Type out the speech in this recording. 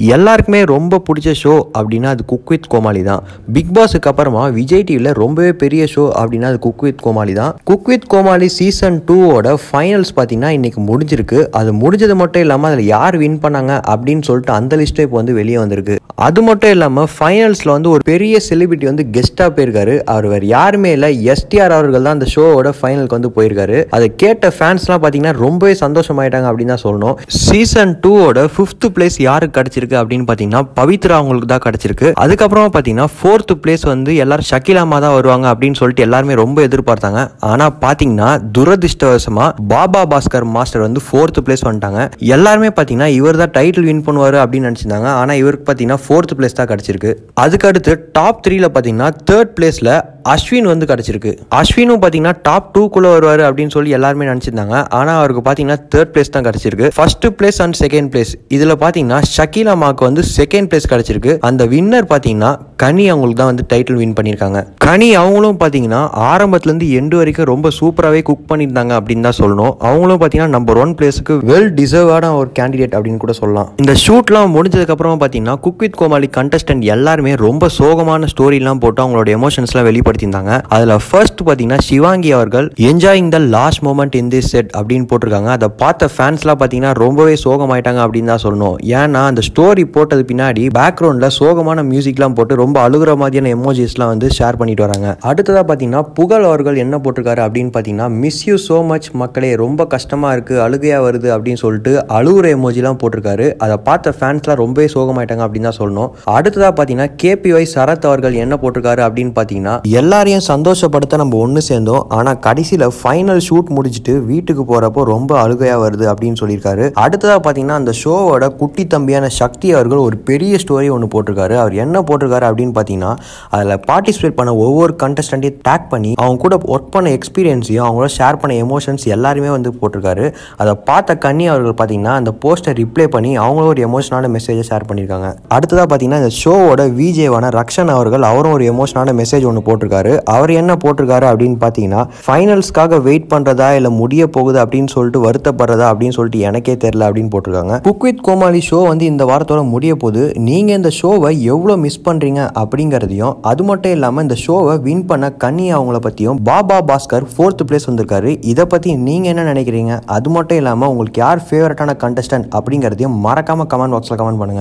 எல்லாருக்குமே ரொம்ப பிடிச்ச ஷோ அப்படின்னா அது குக் வித் கோமாளி தான். பிக் பாஸுக்கு அப்புறமா விஜய் டிவியில் ரொம்பவே பெரிய ஷோ அப்படின்னா அது குக் வித் கோமாளி தான். Cook with Comali season 2 finals பார்த்தீங்கன்னா இன்னைக்கு முடிஞ்சிருக்கு. அது முடிஞ்சது மட்டும் இல்லாமல் அதில் யார் வின் பண்ணாங்க அப்படின்னு சொல்லிட்டு அந்த லிஸ்ட்டே இப்போ வந்து வெளியே வந்திருக்கு. அது மட்டும் இல்லாமல் ஃபைனல்ஸில் வந்து ஒரு பெரிய செலிபிரிட்டி வந்து கெஸ்ட்டாக போயிருக்காரு. அவர் வேறு யாருமே இல்லை, எஸ்டிஆர் அவர்கள் தான் அந்த ஷோவோட ஃபைனலுக்கு வந்து போயிருக்காரு. அதை கேட்ட ஃபேன்ஸ்லாம் பார்த்தீங்கன்னா ரொம்பவே சந்தோஷமாயிட்டாங்க அப்படின்னு தான் சொல்லணும். சீசன் 2 5th பிளேஸ் யாருக்கு கிடைச்சிருக்கு அப்படின்னு பார்த்தீங்கன்னா பவித்ரா அவங்களுக்கு தான் கிடைச்சிருக்கு. அதுக்கப்புறமா பார்த்தீங்கன்னா 4th பிளேஸ் வந்து எல்லாரும் ஷக்கீலாமா தான் வருவாங்க அப்படின்னு சொல்லிட்டு எல்லாருமே ரொம்ப எதிர்பார்த்தாங்க. ஆனால் பார்த்தீங்கன்னா துரதிர்ஷ்டவசமா பாபா பாஸ்கர் மாஸ்டர் வந்து 4th பிளேஸ் வந்துட்டாங்க. எல்லாருமே பார்த்தீங்கன்னா இவர் தான் டைட்டில் வின் பண்ணுவார் அப்படின்னு நினச்சிருந்தாங்க. ஆனால் இவருக்கு பார்த்தீங்கன்னா 4th பிளேஸ் தான் கிடைச்சிருக்கு. அதுக்கடுத்து டாப் 3ல பார்த்தீங்கன்னா 3rd பிளேஸ்ல அஸ்வின் வந்து கிடைச்சிருக்கு. அஸ்வினும் பார்த்தீங்கன்னா டாப் 2க்குள்ள வருவார் அப்படின்னு சொல்லி எல்லாருமே நினச்சிருந்தாங்க. ஆனால் அவருக்கு பார்த்தீங்கன்னா 3rd பிளேஸ் தான் கிடைச்சிருக்கு. First place and second place இதில் பார்த்தீங்கன்னா ஷக்கீலாமாக்கு வந்து செகண்ட் பிளேஸ் கிடைச்சிருக்கு. அந்த வின்னர் பார்த்தீங்கன்னா கனி அவங்களுக்கு தான் வந்து டைட்டில் வின் பண்ணியிருக்காங்க. கனி அவங்களும் பார்த்தீங்கன்னா ஆரம்பத்துலேருந்து எண்டு வரைக்கும் ரொம்ப சூப்பராகவே குக் பண்ணியிருந்தாங்க அப்படின்னு தான் சொல்லணும். அவங்களும் பார்த்தீங்கன்னா நம்பர் 1 பிளேஸுக்கு வெல் டிசர்வான ஒரு கேண்டிடேட் அப்படின்னு கூட சொல்லலாம். இந்த ஷூட்லாம் முடிஞ்சதுக்கப்புறமா பார்த்தீங்கன்னா குக் வித் கோமாளி கண்டஸ்டன்ட் எல்லாருமே ரொம்ப சோகமான ஸ்டோரிலாம் போட்டு அவங்களோட எமோஷன்ஸ்லாம் வெளிப்படுத்தியிருந்தாங்க. அதில் ஃபர்ஸ்ட் பார்த்தீங்கன்னா சிவாங்கி அவர்கள் enjoying the last moment in this set அப்படின்னு போட்டிருக்காங்க. அதை பார்த்த ஃபேன்ஸ்லாம் பார்த்தீங்கன்னா ரொம்பவே சோகமாயிட்டாங்க அப்படின்னு தான் சொல்லணும். ஏன்னா அந்த ஸ்டோரி போட்டது பின்னாடி பேக்ரவுண்டில் சோகமான மியூசிக்லாம் போட்டு ரொம்ப அழுகிற மாதிரியான எமோஜிஸ்லாம் வந்து ஷேர் பண்ணிட்டு வராங்க. அடுத்ததாக பார்த்தீங்கன்னா புகழ் அவர்கள் என்ன போட்டிருக்காரு அப்படின்னு பார்த்தீங்கன்னா மிஸ் யூ சோ மச் மக்களே, ரொம்ப கஷ்டமா இருக்கு, அழுகையா வருது அப்படின்னு சொல்லிட்டு அழுகுற எமோஜிலாம் போட்டிருக்காரு. அதை பார்த்த ஃபேன்ஸ்லாம் ரொம்பவே சோகமாயிட்டாங்க அப்படின்னு தான் சொல்லணும். அடுத்ததாக பார்த்தீங்கன்னா KPY சரத் அவர்கள் என்ன போட்டிருக்காரு அப்படின்னு பார்த்தீங்கன்னா எல்லாரையும் சந்தோஷப்படுத்த நம்ம ஒன்று சேர்ந்தோம், ஆனால் கடைசியில் ஃபைனல் ஷூட் முடிச்சுட்டு வீட்டுக்கு போறப்போ ரொம்ப அழுகையா வருது அப்படின்னு சொல்லியிருக்காரு. அடுத்ததாக பார்த்தீங்கன்னா அந்த ஷோவோட குட்டி தம்பியான சக்தி அவர்கள் ஒரு பெரிய ஸ்டோரி ஒன்று போட்டிருக்காரு. அவர் என்ன போட்டிருக்காரு அப்படின்னு பார்த்தீங்கன்னா அதில் பார்ட்டிசிபேட் பண்ண ஒவ்வொரு கண்டஸ்டன்ட்டையும் டேக் பண்ணி அவங்க கூட ஒர்க் பண்ண எக்ஸ்பீரியன்ஸையும் அவங்களோட ஷேர் பண்ண எமோஷன்ஸ் எல்லாருமே வந்து போட்டிருக்காரு. அதை பார்த்த கன்னி அவர்கள் பார்த்தீங்கன்னா அந்த போஸ்டர் ரிப்ளை பண்ணி அவங்களும் ஒரு எமோஷனான மெசேஜை ஷேர் பண்ணியிருக்காங்க. அடுத்ததாக பார்த்தீங்கன்னா இந்த ஷோவோட விஜேவான ரக்ஷன் அவர்கள் அவரும் ஒரு எமோஷனான மெசேஜ் ஒன்று போட்டிருக்காரு. அவர் என்ன போட்டிருக்காரு அப்படின்னு பார்த்தீங்கன்னா ஃபைனல்ஸ்க்காக வெயிட் பண்ணுறதா இல்லை முடிய போகுது அப்படின்னு சொல்லிட்டு வருத்தப்படுறதா அப்படின்னு சொல்லிட்டு எனக்கே தெரியல அப்படின்னு போட்டிருக்காங்க. குக் வித் கோமாளி ஷோ வந்து இந்த வாரத்தோட முடிய போது நீங்கள் இந்த ஷோவை எவ்வளோ மிஸ் பண்ணுறீங்க அப்படிங்கிறதையும், அது மட்டும் இல்லாமல் இந்த ஷோவை வின் பண்ண கன்னி அவங்கள பற்றியும், பாபா பாஸ்கர் 4th பிளேஸ் வந்திருக்காரு, இதை பற்றி நீங்கள் என்ன நினைக்கிறீங்க? அது மட்டும் இல்லாமல் உங்களுக்கு யார் ஃபேவரட்டான கண்டஸ்டன்ட் அப்படிங்கிறதையும் மறக்காமல் கமெண்ட் பாக்ஸில் கமெண்ட் பண்ணுங்கள்.